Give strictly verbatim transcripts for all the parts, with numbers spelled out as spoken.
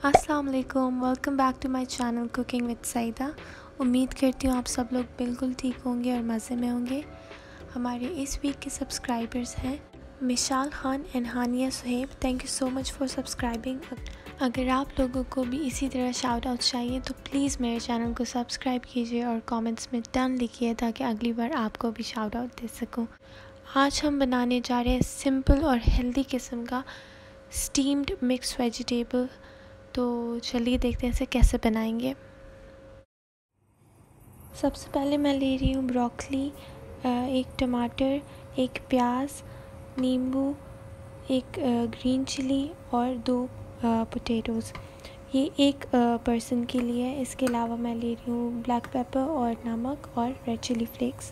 अस्सलाम वालेकुम, welcome back to my channel cooking with Saeeda. उम्मीद करती हूँ आप सब लोग बिल्कुल ठीक होंगे और मज़े में होंगे। हमारे इस वीक के सब्सक्राइबर्स हैं Mishal Khan and Haniya Suhaib. Thank you so much for subscribing. अगर आप लोगों को भी इसी तरह शाउट आउट चाहिए तो प्लीज़ मेरे चैनल को सब्सक्राइब कीजिए और कमेंट्स में डन लिखिए ताकि अगली बार आपको भी शाउट आउट दे सकूँ। आज हम बनाने जा रहे हैं सिंपल और हेल्दी किस्म का स्टीम्ड मिक्स वेजिटेबल। तो चलिए देखते हैं इसे कैसे बनाएंगे। सबसे पहले मैं ले रही हूँ ब्रोकली, एक टमाटर, एक प्याज, नींबू, एक ग्रीन चिली और दो पोटैटोज़। ये एक पर्सन के लिए है। इसके अलावा मैं ले रही हूँ ब्लैक पेपर और नमक और रेड चिली फ्लेक्स।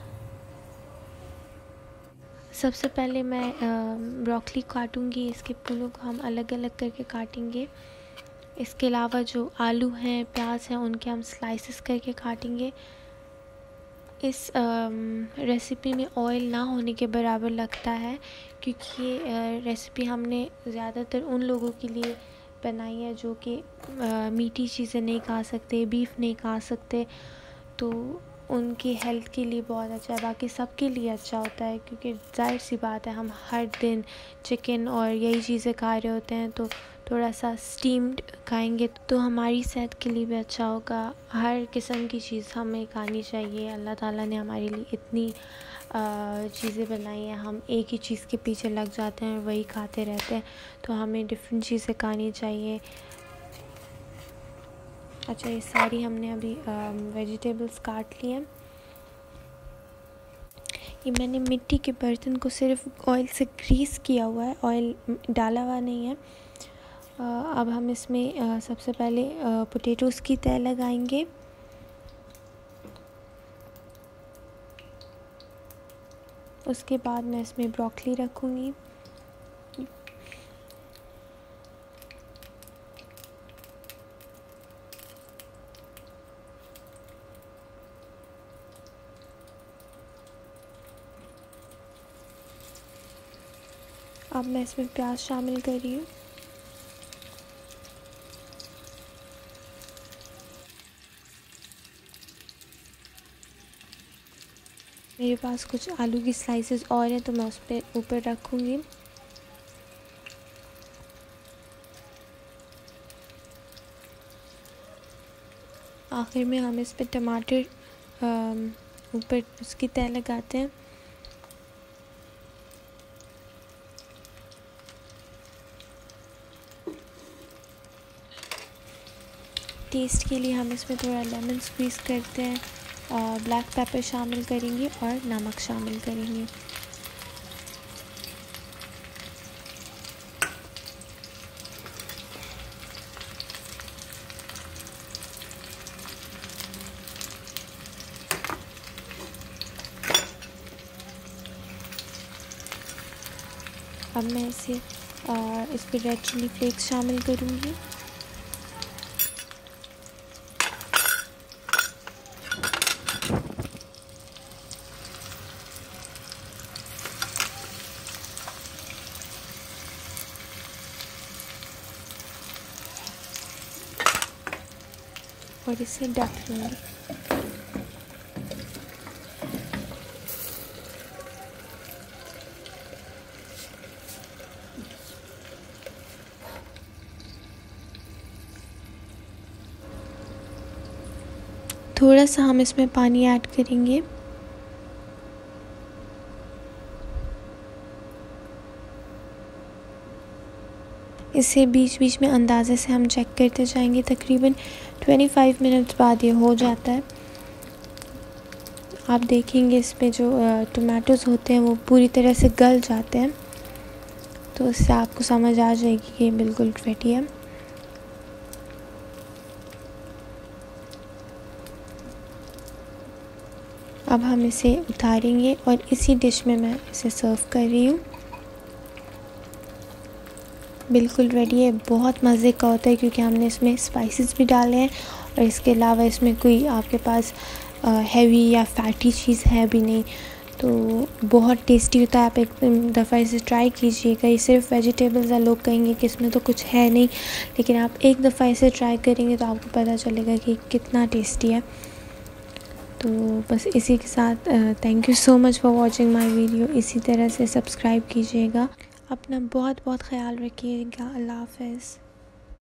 सबसे पहले मैं ब्रोकली काटूंगी। इसके फूलों को हम अलग अलग करके काटेंगे। इसके अलावा जो आलू हैं, प्याज हैं, उनके हम स्लाइसेस करके काटेंगे। इस रेसिपी में ऑयल ना होने के बराबर लगता है क्योंकि ये रेसिपी हमने ज़्यादातर उन लोगों के लिए बनाई है जो कि मीठी चीज़ें नहीं खा सकते, बीफ नहीं खा सकते, तो उनकी हेल्थ के लिए बहुत अच्छा है। बाकी सबके लिए अच्छा होता है क्योंकि जाहिर सी बात है हम हर दिन चिकन और यही चीज़ें खा रहे होते हैं, तो थोड़ा सा स्टीम्ड खाएंगे तो हमारी सेहत के लिए भी अच्छा होगा। हर किस्म की चीज़ हमें खानी चाहिए। अल्लाह ताला ने हमारे लिए इतनी चीज़ें बनाई हैं, हम एक ही चीज़ के पीछे लग जाते हैं और वही खाते रहते हैं, तो हमें डिफरेंट चीज़ें खानी चाहिए। अच्छा, ये सारी हमने अभी वेजिटेबल्स काट लिए। ये मैंने मिट्टी के बर्तन को सिर्फ ऑयल से ग्रीस किया हुआ है, ऑयल डाला हुआ नहीं है। आ, अब हम इसमें आ, सबसे पहले पोटैटोज़ की तह लगाएंगे। उसके बाद मैं इसमें ब्रोकली रखूँगी। अब मैं इसमें प्याज शामिल कर रही हूँ। मेरे पास कुछ आलू की स्लाइसेस और हैं तो मैं उस पर ऊपर रखूँगी। आखिर में हम इस पर टमाटर ऊपर उसकी तह लगाते हैं। टेस्ट के लिए हम इसमें थोड़ा लेमन स्क्वीज़ करते हैं, और ब्लैक पेपर शामिल करेंगे और नमक शामिल करेंगे। अब मैं इसे इस पर रेड चिली फ्लेक्स शामिल करूँगी। और इसे ढक लूँगी। थोड़ा सा हम इसमें पानी ऐड करेंगे। इसे बीच बीच में अंदाज़े से हम चेक करते जाएंगे। तकरीबन पच्चीस मिनट बाद ये हो जाता है। आप देखेंगे इसमें जो टमाटोज़ होते हैं वो पूरी तरह से गल जाते हैं, तो इससे आपको समझ आ जाएगी कि ये बिल्कुल रेडी है। अब हम इसे उतारेंगे और इसी डिश में मैं इसे सर्व कर रही हूँ। बिल्कुल रेडी है। बहुत मज़े का होता है क्योंकि हमने इसमें स्पाइसेस भी डाले हैं और इसके अलावा इसमें कोई आपके पास हैवी या फैटी चीज़ है भी नहीं, तो बहुत टेस्टी होता है। आप एक दफ़ा इसे ट्राई कीजिएगा। ये सिर्फ वेजिटेबल्स है, लोग कहेंगे कि इसमें तो कुछ है नहीं, लेकिन आप एक दफ़ा इसे ट्राई करेंगे तो आपको पता चलेगा कि कितना टेस्टी है। तो बस इसी के साथ thank you so much for watching my video. इसी तरह से सब्सक्राइब कीजिएगा। अपना बहुत बहुत ख्याल रखिएगा। अल्लाह हाफ़िज़।